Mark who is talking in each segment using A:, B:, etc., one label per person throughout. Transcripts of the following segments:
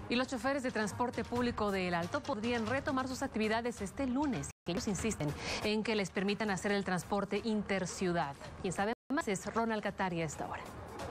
A: Y los choferes de transporte público del Alto podrían retomar sus actividades este lunes. Ellos insisten en que les permitan hacer el transporte interciudad. Quien sabe más es Ronald Cataria a esta hora.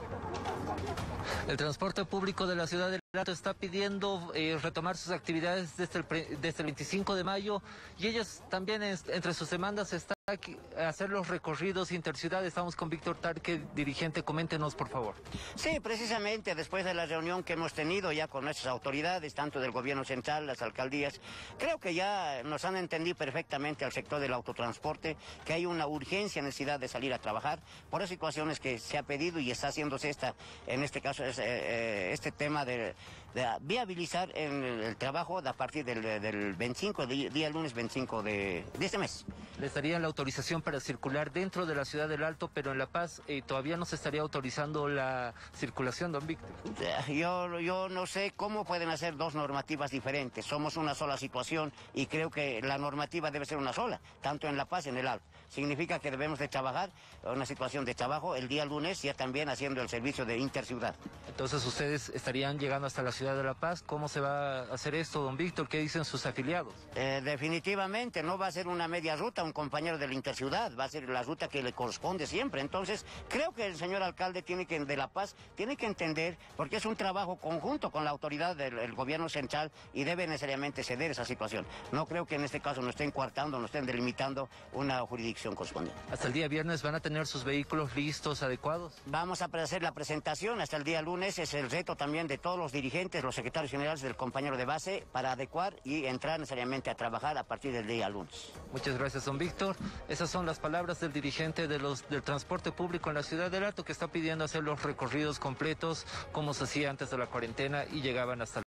B: El transporte público de la ciudad del Alto está pidiendo retomar sus actividades desde el 25 de mayo y ellos también entre sus demandas está hacer los recorridos interciudad. Estamos con Víctor Tarque, dirigente. Coméntenos, por favor.
C: Sí, precisamente después de la reunión que hemos tenido ya con nuestras autoridades, tanto del gobierno central, las alcaldías, creo que ya nos han entendido perfectamente al sector del autotransporte, que hay una urgencia, necesidad de salir a trabajar, por las situaciones que se ha pedido y está haciéndose en este caso, este tema de viabilizar el trabajo a partir del 25, día lunes 25 de este mes.
B: Les darían la autorización para circular dentro de la ciudad del Alto, pero en La Paz todavía no se estaría autorizando la circulación, don Víctor.
C: Yo no sé cómo pueden hacer dos normativas diferentes. Somos una sola situación y creo que la normativa debe ser una sola, tanto en La Paz y en el Alto. Significa que debemos de trabajar, una situación de trabajo, el día lunes ya también haciendo el servicio de interciudad.
B: Entonces ustedes estarían llegando hasta la ciudad de La Paz. ¿Cómo se va a hacer esto, don Víctor? ¿Qué dicen sus afiliados?
C: Definitivamente no va a ser una media ruta, un compañero de la interciudad, va a ser la ruta que le corresponde siempre. Entonces creo que el señor alcalde de La Paz tiene que entender, porque es un trabajo conjunto con la autoridad del gobierno central y debe necesariamente ceder esa situación. No creo que en este caso nos estén coartando, nos estén delimitando una jurisdicción correspondiente.
B: ¿Hasta el día viernes van a tener sus vehículos listos, adecuados?
C: Vamos a hacer la presentación hasta el día lunes. Es el reto también de todos los dirigentes, los secretarios generales del compañero de base, para adecuar y entrar necesariamente a trabajar a partir del día lunes.
B: Muchas gracias, don Víctor. Esas son las palabras del dirigente del transporte público en la ciudad del Alto, que está pidiendo hacer los recorridos completos como se hacía antes de la cuarentena y llegaban hasta